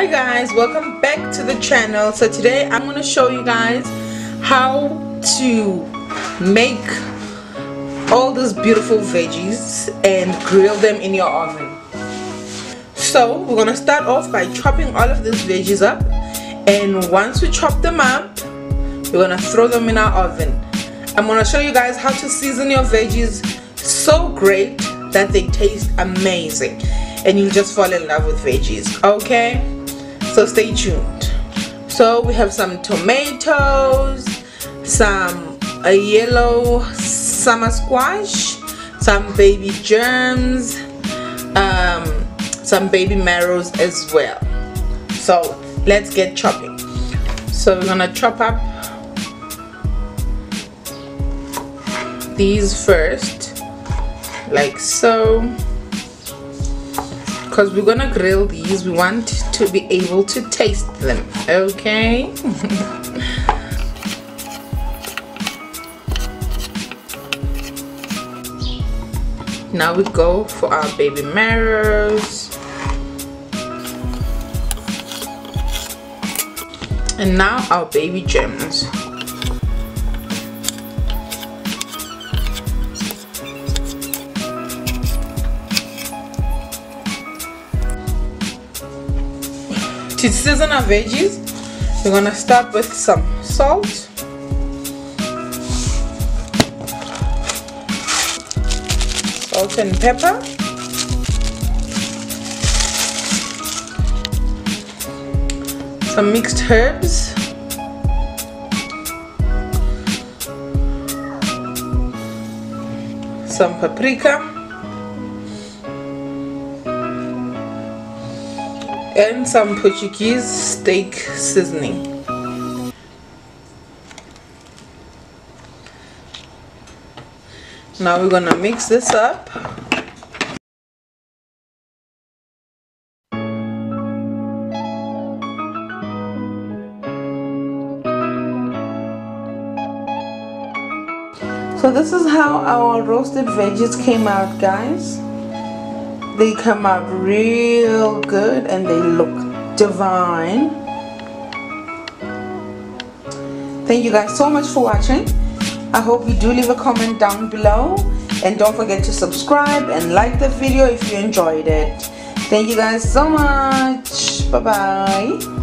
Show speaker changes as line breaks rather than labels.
Hi guys, welcome back to the channel. So today I'm going to show you guys how to make all these beautiful veggies and grill them in your oven. So we're going to start off by chopping all of these veggies up, and once we chop them up we're going to throw them in our oven. I'm going to show you guys how to season your veggies so great that they taste amazing and you'll just fall in love with veggies. Okay, so stay tuned. So we have some tomatoes, some yellow summer squash, some baby germs, some baby marrows as well. So let's get chopping. So we're gonna chop up these first, like so, because we're gonna grill these. We want to be able to taste them. Okay. Now we go for our baby marrows, and now our baby gems. To season our veggies, we're gonna start with some salt, salt and pepper, some mixed herbs, some paprika, and some Portuguese steak seasoning. Now we're gonna mix this up. So this is how our roasted veggies came out, guys. They come out real good and they look divine. Thank you guys so much for watching. I hope you do leave a comment down below, and don't forget to subscribe and like the video if you enjoyed it. Thank you guys so much. Bye bye.